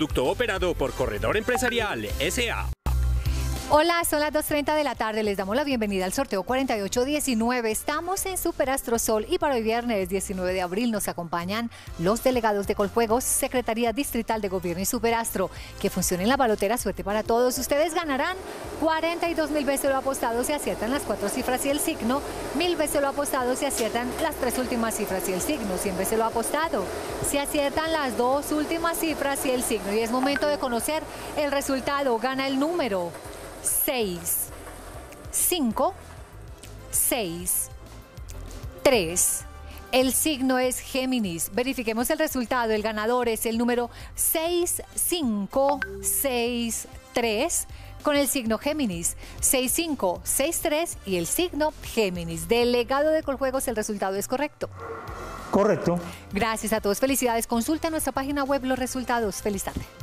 producto operado por Corredor Empresarial S.A. Hola, son las 2:30 de la tarde. Les damos la bienvenida al sorteo 4819. Estamos en Superastro Sol y para hoy viernes 19 de abril nos acompañan los delegados de Coljuegos, Secretaría Distrital de Gobierno y Superastro. Que funcione la balotera, suerte para todos. Ustedes ganarán 42.000 veces lo apostado si aciertan las 4 cifras y el signo, 1.000 veces lo apostado si aciertan las 3 últimas cifras y el signo, 100 veces lo apostado si aciertan las 2 últimas cifras y el signo. Y es momento de conocer el resultado. Gana el número 6, 5, 6, 3. El signo es Géminis. Verifiquemos el resultado. El ganador es el número 6563 con el signo Géminis. 6563 y el signo Géminis. Delegado de Coljuegos, ¿el resultado es correcto? Correcto. Gracias a todos. Felicidades. Consulta en nuestra página web los resultados. Feliz tarde.